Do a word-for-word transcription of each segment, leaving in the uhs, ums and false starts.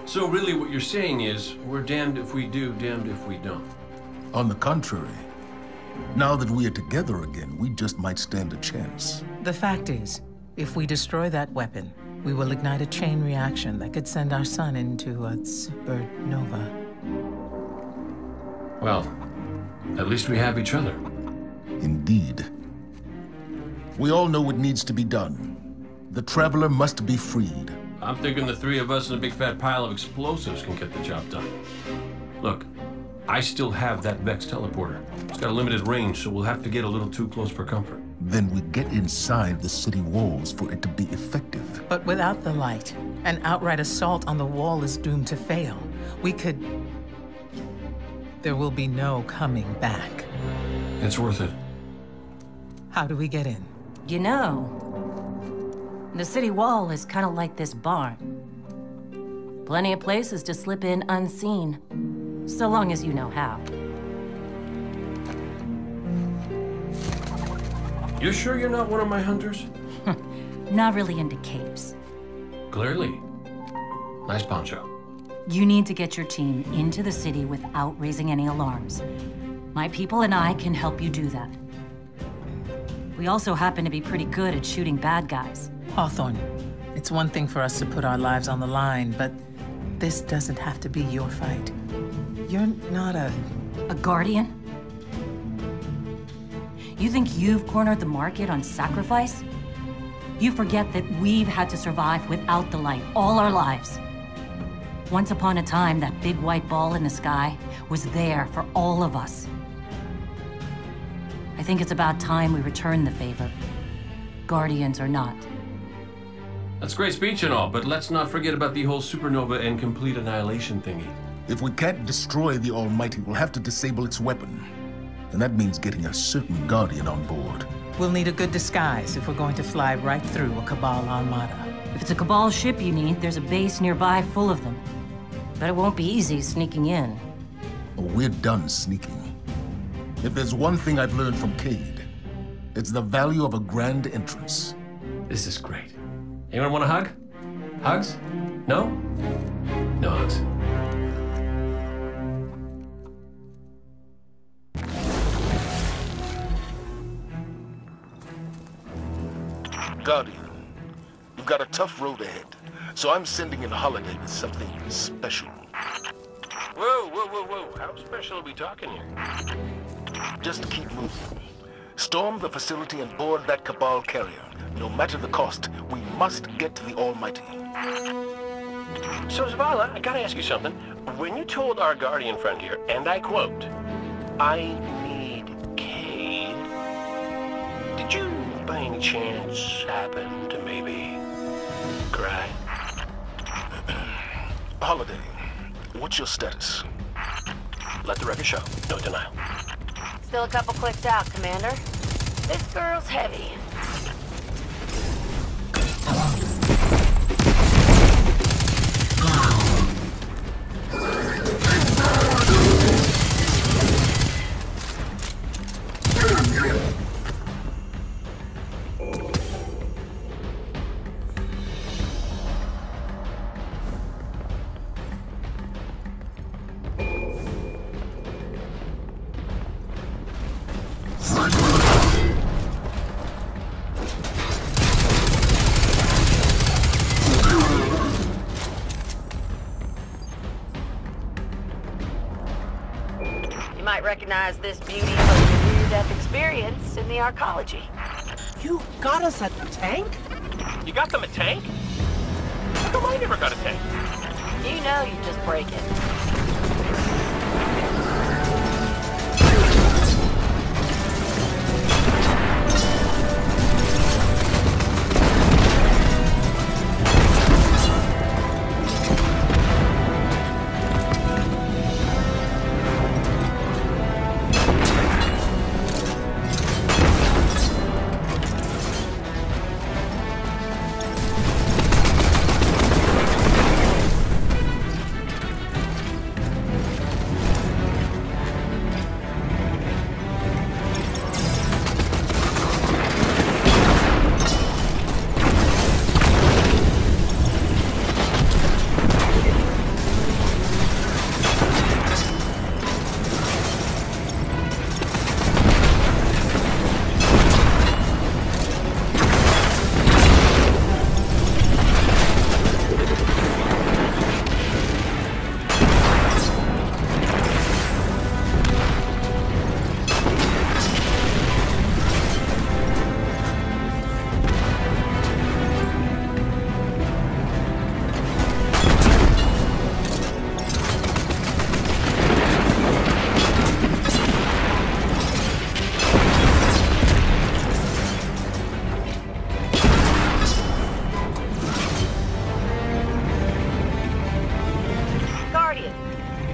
So really what you're saying is, we're damned if we do, damned if we don't. On the contrary, now that we are together again, we just might stand a chance. The fact is, if we destroy that weapon, we will ignite a chain reaction that could send our sun into a supernova. Well, at least we have each other. Indeed. We all know what needs to be done. The Traveler must be freed. I'm thinking the three of us and a big fat pile of explosives can get the job done. Look, I still have that Vex teleporter. It's got a limited range, so we'll have to get a little too close for comfort. Then we get inside the city walls for it to be effective. But without the light, an outright assault on the wall is doomed to fail. We could... There will be no coming back. It's worth it. How do we get in? You know, the city wall is kind of like this barn. Plenty of places to slip in unseen, so long as you know how. You sure you're not one of my hunters? Not really into capes. Clearly. Nice poncho. You need to get your team into the city without raising any alarms. My people and I can help you do that. We also happen to be pretty good at shooting bad guys. Hawthorne, it's one thing for us to put our lives on the line, but this doesn't have to be your fight. You're not a... A guardian? You think you've cornered the market on sacrifice? You forget that we've had to survive without the light all our lives. Once upon a time, that big white ball in the sky was there for all of us. I think it's about time we return the favor, Guardians or not. That's great speech and all, but let's not forget about the whole supernova and complete annihilation thingy. If we can't destroy the Almighty, we'll have to disable its weapon. And that means getting a certain Guardian on board. We'll need a good disguise if we're going to fly right through a Cabal armada. If it's a Cabal ship you need, there's a base nearby full of them. But it won't be easy sneaking in. Oh, we're done sneaking. If there's one thing I've learned from Cayde, it's the value of a grand entrance. This is great. Anyone want a hug? Hugs? No? No hugs. Guardian, you've got a tough road ahead, so I'm sending in Holiday with something special. Whoa, whoa, whoa, whoa. How special are we talking here? Just keep moving. Storm the facility and board that Cabal carrier. No matter the cost, we must get to the Almighty. So, Zavala, I gotta ask you something. When you told our Guardian friend here, and I quote, I need Cayde, did you, by any chance, happen to maybe cry? Holiday, what's your status? Let the record show. No denial. Still a couple clicked out, Commander. This girl's heavy. Recognize this beauty from your near-death experience in the arcology. You got us a tank? You got them a tank? How come I never got a tank? You know you just break it.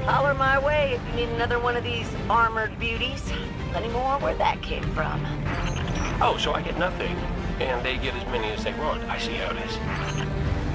Holler my way if you need another one of these armored beauties. Plenty more where that came from. Oh, so I get nothing, and they get as many as they want. I see how it is.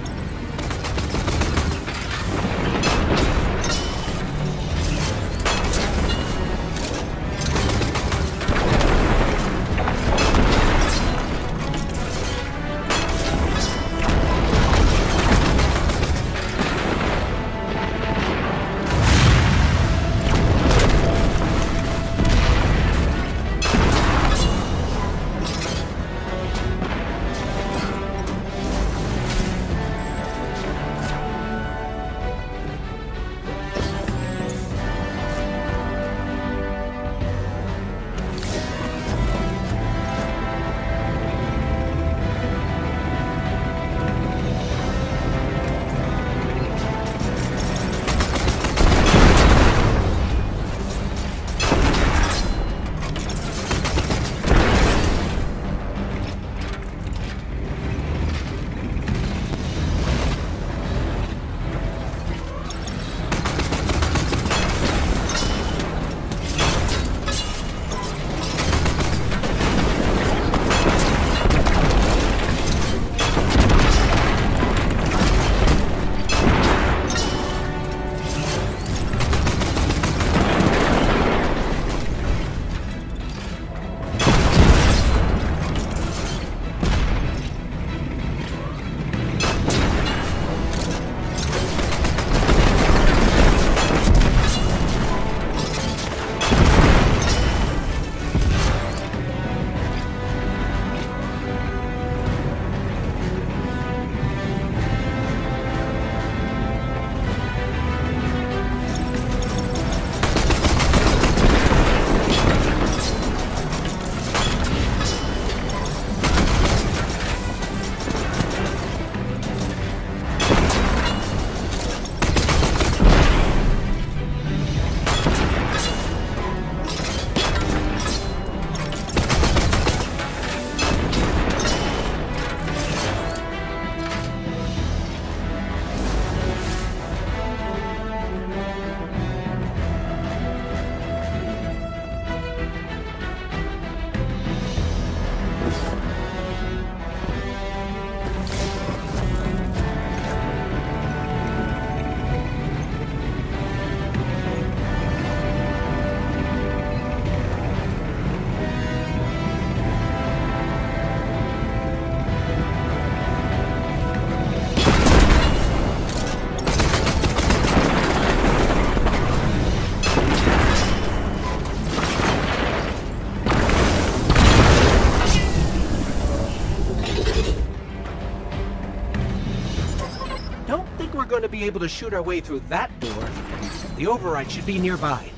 Going to be able to shoot our way through that door. The override should be nearby.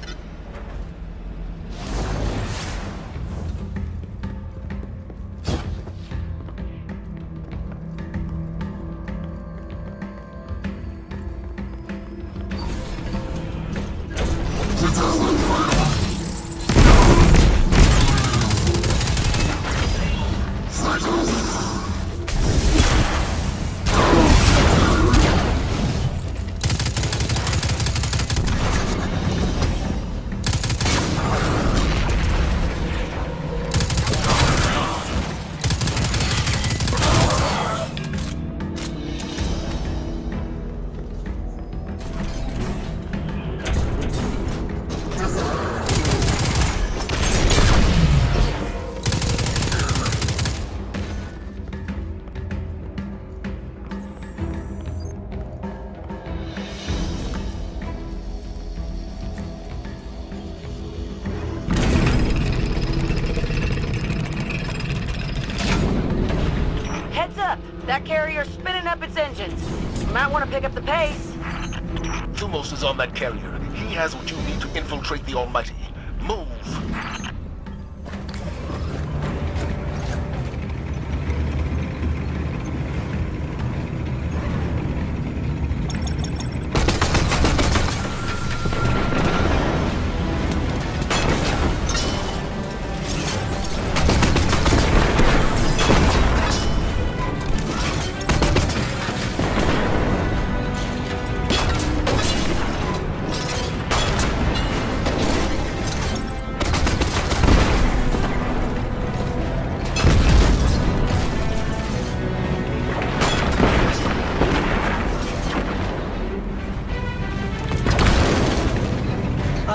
That carrier's spinning up its engines. You might want to pick up the pace. Thumos is on that carrier. He has what you need to infiltrate the Almighty. Move!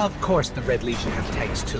Of course the Red Legion have tanks too.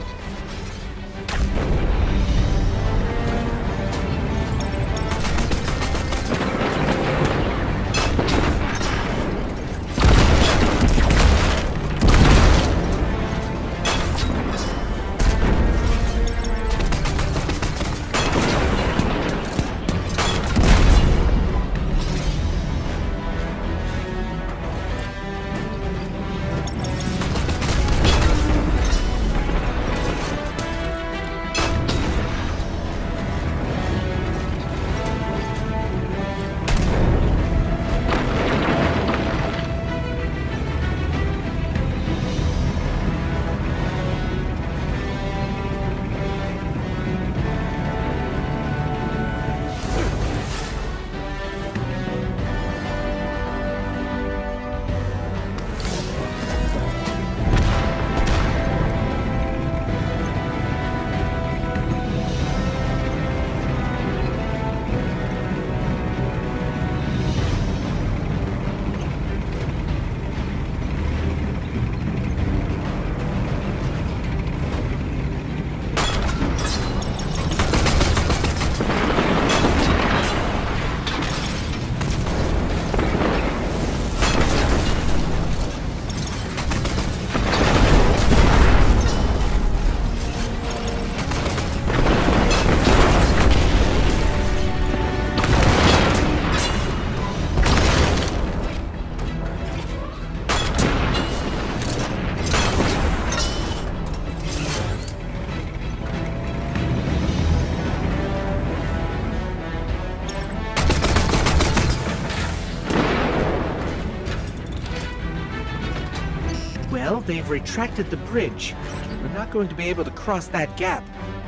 Well, they've retracted the bridge. We're not going to be able to cross that gap.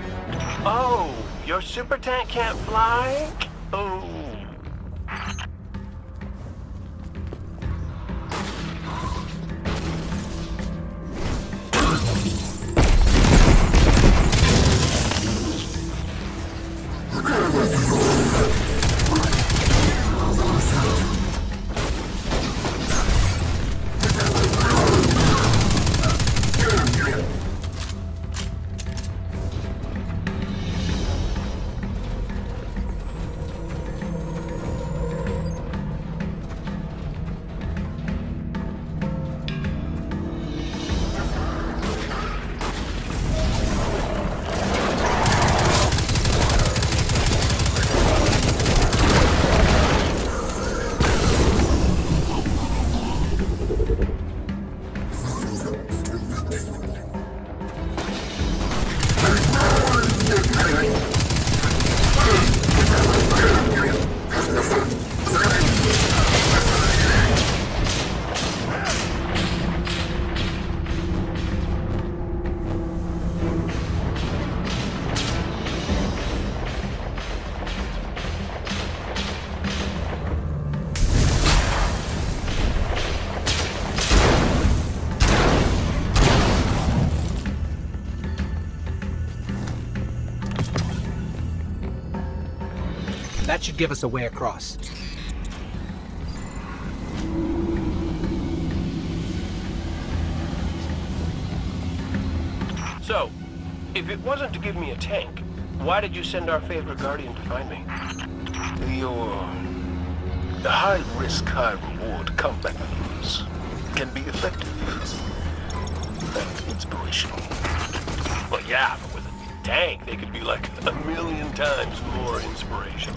Oh, your super tank can't fly? Oh. That should give us a way across. So, if it wasn't to give me a tank, why did you send our favorite Guardian to find me? Your high-risk, high-reward combat moves can be effective and inspirational. Well, yeah, but with a tank, they could be like a million times more inspirational.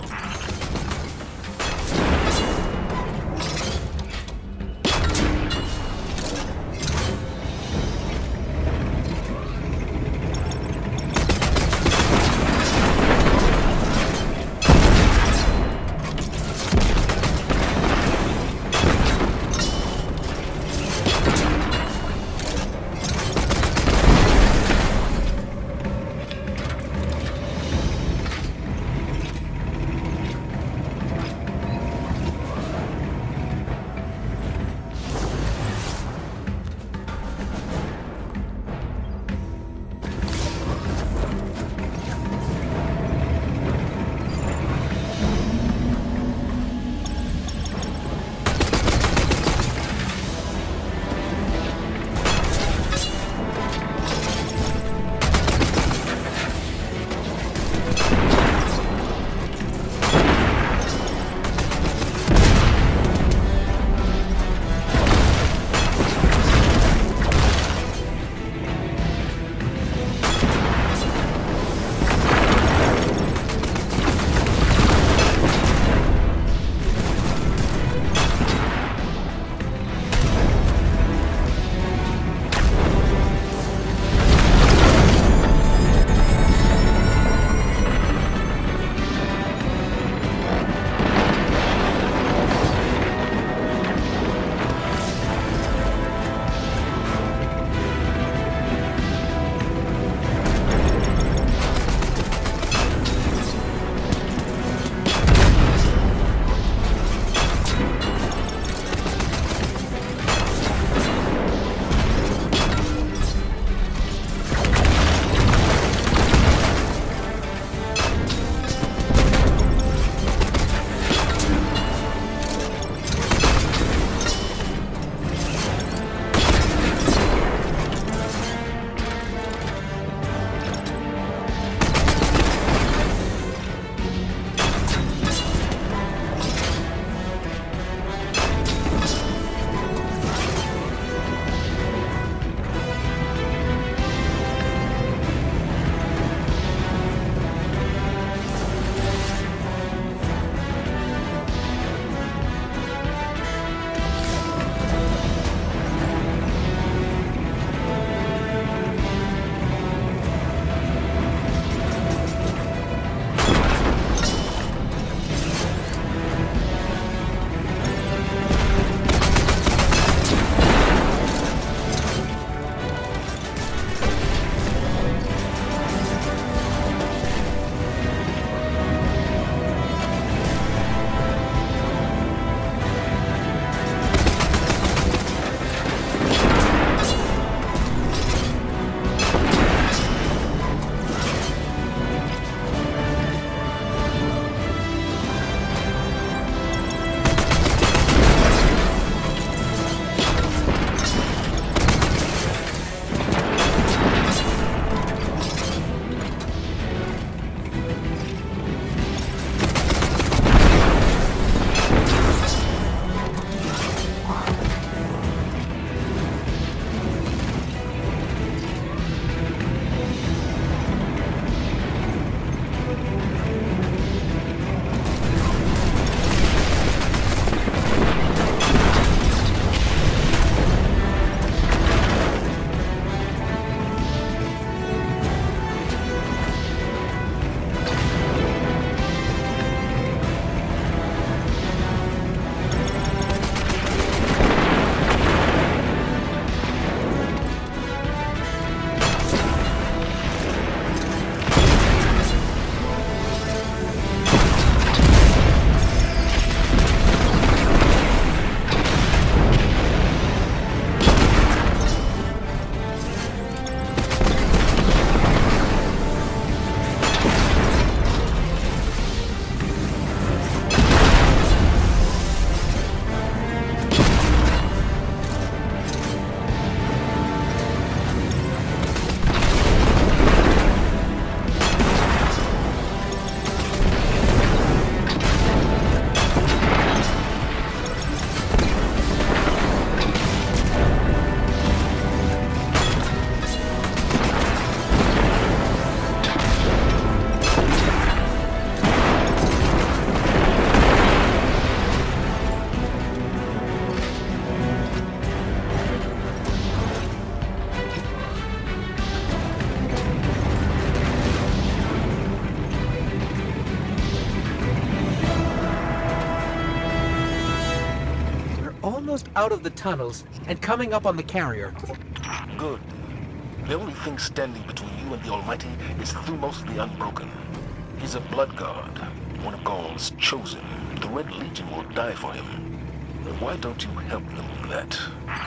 almost out of the tunnels and coming up on the carrier. Good. The only thing standing between you and the Almighty is Thumos the Unbroken. He's a blood god, one of Gaul's chosen. The Red Legion will die for him. Why don't you help them with that?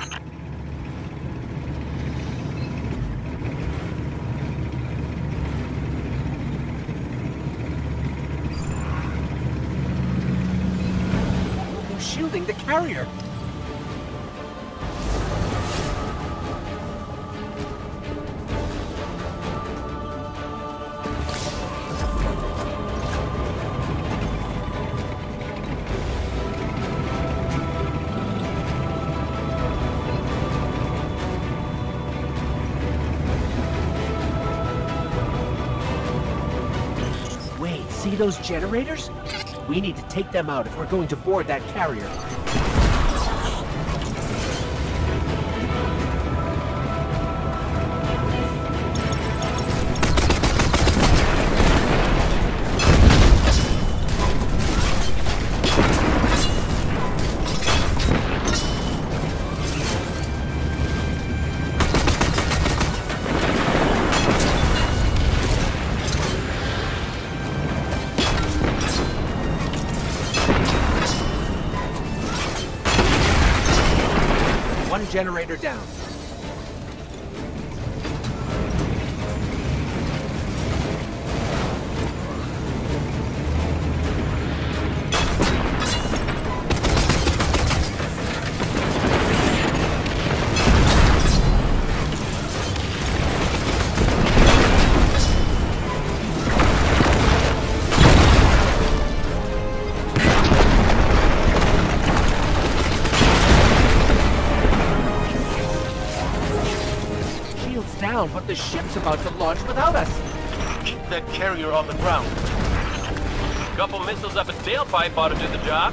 They're shielding the carrier. See those generators? We need to take them out if we're going to board that carrier. One generator down. Down, but the ship's about to launch without us. Keep that carrier on the ground. A couple missiles up its tailpipe ought to do the job.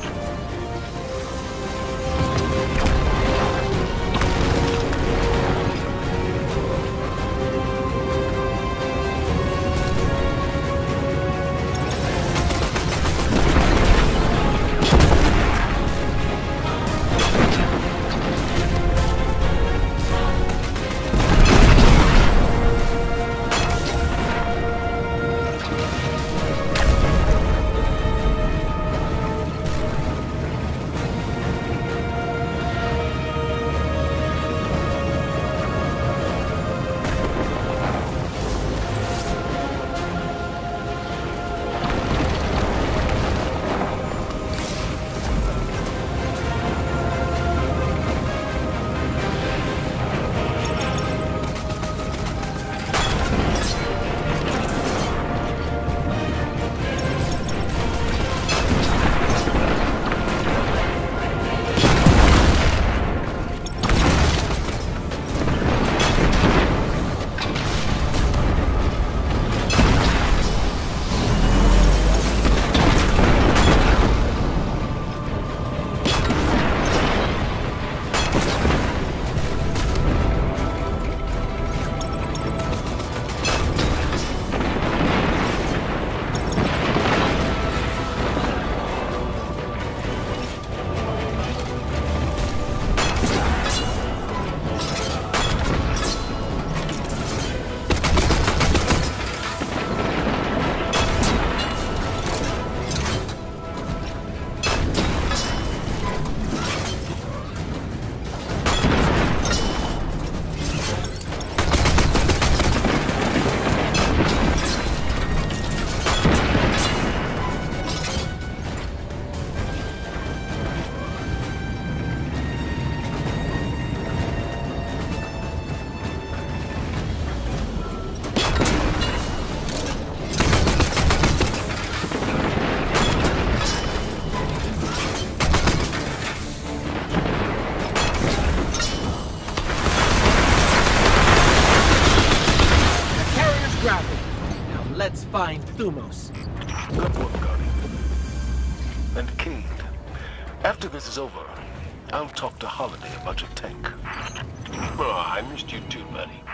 Let's find Thumos. Good work, Guardian. And Cade, after this is over, I'll talk to Holiday about your tank. Oh, I missed you too, buddy.